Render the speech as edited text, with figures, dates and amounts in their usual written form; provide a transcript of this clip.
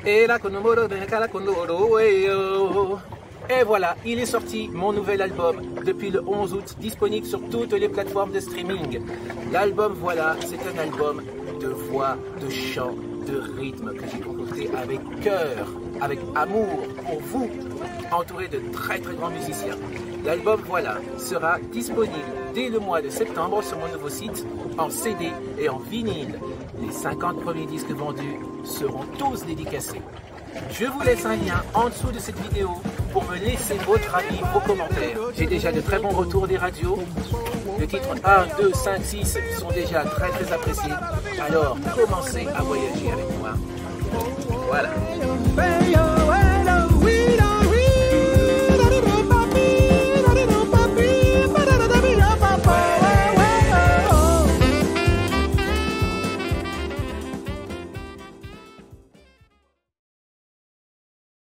Et là, et voilà, il est sorti, mon nouvel album, depuis le 11 août, disponible sur toutes les plateformes de streaming. L'album, voilà, c'est un album de voix, de chant, de rythme que j'ai concocté avec cœur, avec amour pour vous, entouré de très très grands musiciens. L'album, voilà, sera disponible dès le mois de septembre sur mon nouveau site, en CD et en vinyle. Les 50 premiers disques vendus seront tous dédicacés. Je vous laisse un lien en dessous de cette vidéo pour me laisser votre avis, vos commentaires. J'ai déjà de très bons retours des radios. Les titres 1, 2, 5, 6 sont déjà très très appréciés. Alors, commencez à voyager avec moi. Voilà.